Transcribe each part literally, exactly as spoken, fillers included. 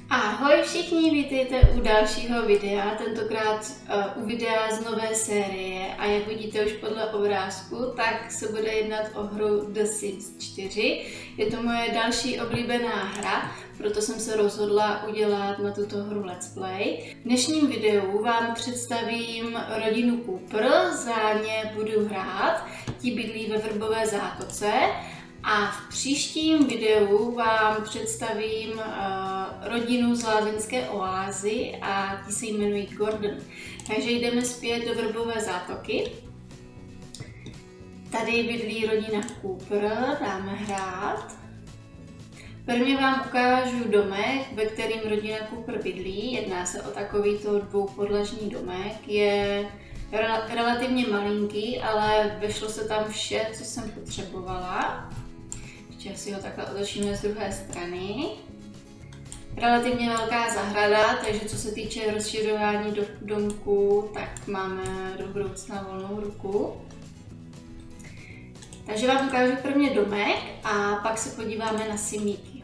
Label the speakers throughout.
Speaker 1: Ahoj všichni, vítejte u dalšího videa, tentokrát uh, u videa z nové série a jak vidíte už podle obrázku, tak se bude jednat o hru The Sims čtyři. Je to moje další oblíbená hra, proto jsem se rozhodla udělat na tuto hru let's play. V dnešním videu vám představím rodinu Cooper, za ně budu hrát, ti bydlí ve Vrbové Zátoce. A v příštím videu vám představím uh, rodinu z Lázeňské oázy a ti se jmenují Gordon. Takže jdeme zpět do Vrbové Zátoky. Tady bydlí rodina Cooper, dáme hrát. Prvně vám ukážu domek, ve kterým rodina Cooper bydlí. Jedná se o takovýto dvoupodlažní domek. Je rel relativně malinký, ale vešlo se tam vše, co jsem potřebovala. Ještě si ho takhle otočíme z druhé strany. Relativně velká zahrada, takže co se týče rozšiřování do domku, tak máme do budoucna volnou ruku. Takže vám ukážu prvně domek a pak se podíváme na simíky.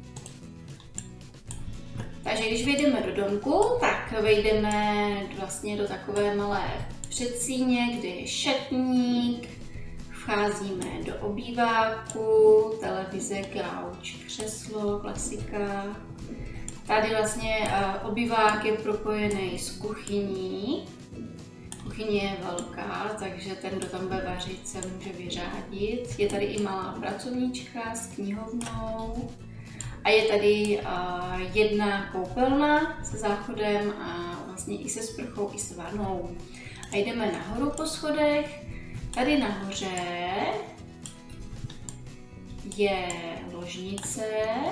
Speaker 1: Takže když vejdeme do domku, tak vejdeme vlastně do takové malé předsíně, kde je šatník. Vcházíme do obýváku, televize, gauč, křeslo, klasika. Tady vlastně uh, obývák je propojený s kuchyní. Kuchyně je velká, takže ten, kdo tam bude vařit, se může vyřádit. Je tady i malá pracovníčka s knihovnou. A je tady uh, jedna koupelna se záchodem a vlastně i se sprchou, i s vanou. A jdeme nahoru po schodech. Tady nahoře je ložnice,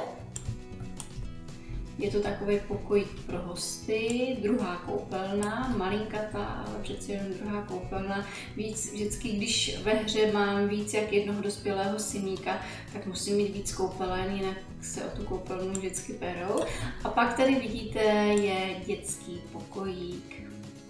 Speaker 1: je to takový pokoj pro hosty, druhá koupelna, malinkatá, ale přeci jen druhá koupelna. Víc, vždycky, když ve hře mám víc jak jednoho dospělého simíka, tak musím mít víc koupelen, jinak se o tu koupelnu vždycky berou. A pak tady vidíte je dětský pokojík.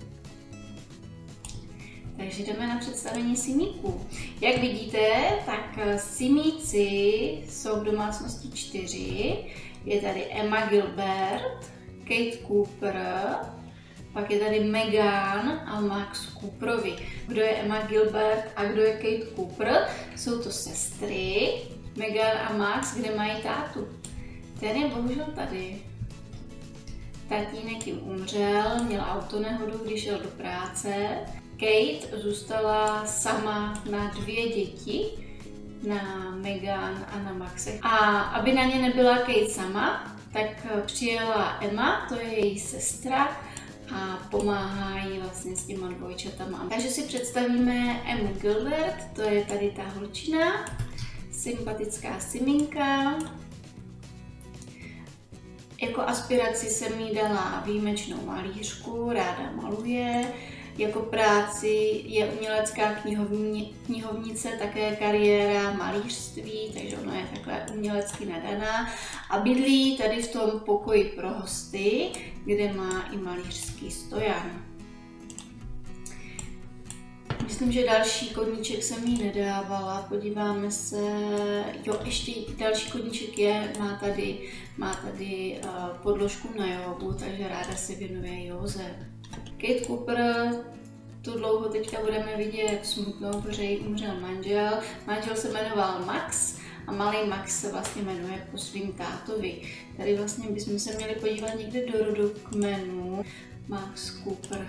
Speaker 1: Takže jdeme na představení simíků. Jak vidíte, tak simíci jsou v domácnosti čtyři. Je tady Emma Gilbert, Kate Cooper, pak je tady Megan a Max Cooperovi. Kdo je Emma Gilbert a kdo je Kate Cooper? Jsou to sestry. Megan a Max, kde mají tátu? Ten je bohužel tady. Tatínek jim umřel, měl autonehodu, když šel do práce. Kate zůstala sama na dvě děti, na Megan a na Maxe. A aby na ně nebyla Kate sama, tak přijela Emma, to je její sestra, a pomáhá jí vlastně s těma dvojčatama. Takže si představíme Emmu Gilbert, to je tady ta holčina, sympatická siminka. Jako aspiraci jsem jí dala výjimečnou malířku, ráda maluje. Jako práci je umělecká knihovní, knihovnice, také kariéra malířství, takže ona je takhle umělecky nadaná. A bydlí tady v tom pokoji pro hosty, kde má i malířský stojan. Myslím, že další koníček jsem jí nedávala, podíváme se, jo, ještě další koníček je, má tady, má tady uh, podložku na jógu, takže ráda se věnuje józe. Kate Cooper, tu dlouho teďka budeme vidět smutnou, protože jí umřel manžel. Manžel se jmenoval Max a malý Max se vlastně jmenuje po svým tátovi. Tady vlastně bychom se měli podívat někde do rodokmenu. Max Cooper.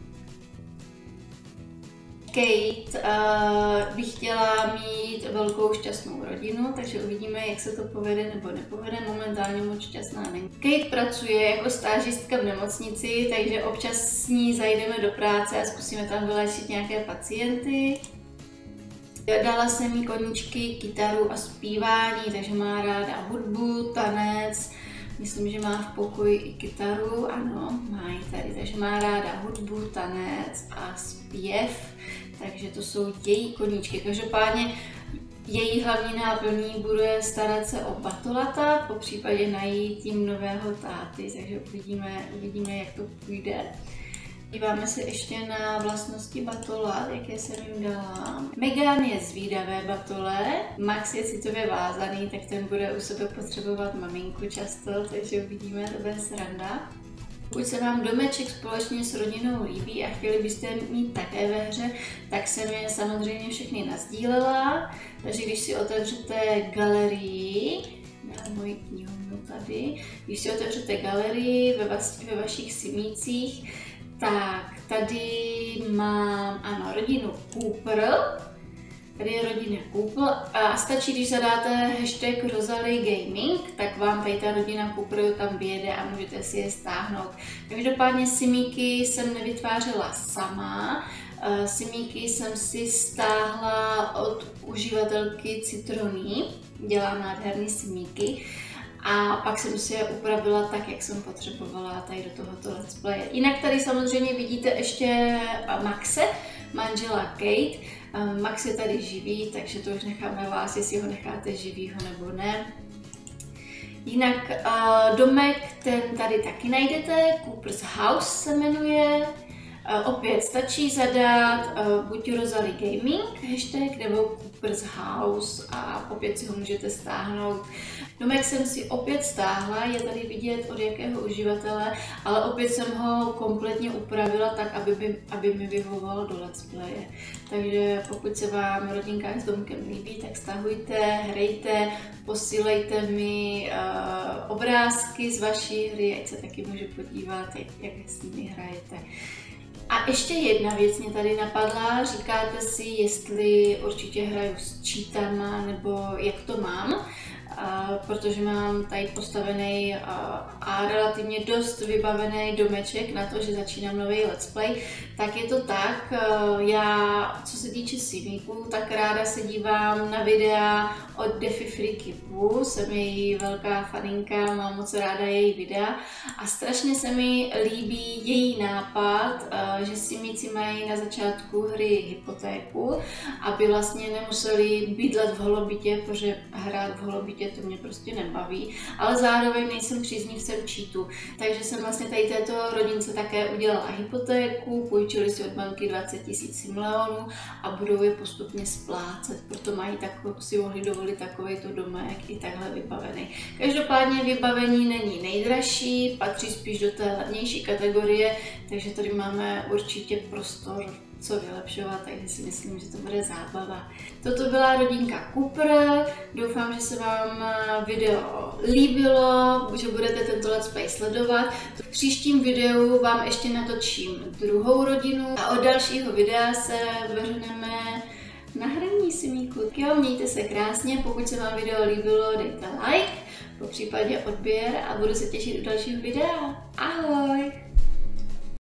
Speaker 1: Kate uh, by chtěla mít velkou šťastnou rodinu, takže uvidíme, jak se to povede nebo nepovede. Momentálně moc šťastná není. Kate pracuje jako stážistka v nemocnici, takže občas s ní zajdeme do práce a zkusíme tam vyléčit nějaké pacienty. Dala jsem jí koníčky, kytaru a zpívání, takže má ráda hudbu, tanec. Myslím, že má v pokoji i kytaru, ano, má ji tady, takže má ráda hudbu, tanec a zpěv, takže to jsou její koníčky. Každopádně její hlavní náplní bude starat se o batolata, po případě najít jim nového táty, takže uvidíme, uvidíme, jak to půjde. Díváme se ještě na vlastnosti batola, jaké jsem jim dala. Meghan je zvídavé batole, Max je citově vázaný, tak ten bude u sebe potřebovat maminku často, takže uvidíme, to bude sranda. Pokud se vám domeček společně s rodinou líbí a chtěli byste mít také ve hře, tak jsem je samozřejmě všechny nasdílela. Takže když si otevřete galerii, dám moji knihovnu tady, když si otevřete galerii ve, vas, ve vašich simících, tak tady mám, ano, rodinu Cooper. Tady je rodina Cooper a stačí, když zadáte hashtag Rosalie Gaming, tak vám tady ta rodina Cooper tam vyjede a můžete si je stáhnout. Každopádně simíky jsem nevytvářela sama, simíky jsem si stáhla od uživatelky Citrony, dělá nádherný simíky. A pak jsem si je upravila tak, jak jsem potřebovala tady do tohoto let's playe. Jinak tady samozřejmě vidíte ještě Maxe, manžela Kate. Max je tady živý, takže to už nechám na vás, jestli ho necháte živýho nebo ne. Jinak domek, ten tady taky najdete, Cooper's House se jmenuje. Opět stačí zadat buď Rosalie Gaming hashtag nebo Cooper's House a opět si ho můžete stáhnout. Domek jsem si opět stáhla, je tady vidět od jakého uživatele, ale opět jsem ho kompletně upravila tak, aby, by, aby mi vyhovovalo do let's playe. Takže pokud se vám rodinka s domkem líbí, tak stahujte, hrajte, posílejte mi uh, obrázky z vaší hry, ať se taky můžu podívat, jak, jak s nimi hrajete. A ještě jedna věc mě tady napadla, říkáte si, jestli určitě hraju s cheatama nebo jak to mám. Uh, protože mám tady postavený uh, a relativně dost vybavený domeček na to, že začínám nový let's play, tak je to tak, uh, já co se týče simíků, tak ráda se dívám na videa od Defi Freaky Poo, jsem její velká faninka, mám moc ráda její videa a strašně se mi líbí její nápad, uh, že simíci mají na začátku hry hypotéku, aby vlastně nemuseli bydlet v holobitě, protože hrát v holobitě to mě prostě nebaví, ale zároveň nejsem příznivcem cheatu, takže jsem vlastně tady této rodince také udělala hypotéku, půjčili si od banky dvacet tisíc simleonů a budou je postupně splácet, proto mají takovou, si mohli dovolit takovýto domek i takhle vybavený. Každopádně vybavení není nejdražší, patří spíš do té levnější kategorie, takže tady máme určitě prostor co vylepšovat, takže si myslím, že to bude zábava. Toto byla rodinka Cooper, doufám, že se vám video líbilo, že budete tento let's play sledovat. V příštím videu vám ještě natočím druhou rodinu a od dalšího videa se vrhneme na hraní simíku. Jo, mějte se krásně, pokud se vám video líbilo, dejte like, po případě odběr a budu se těšit u dalšího videa. Ahoj!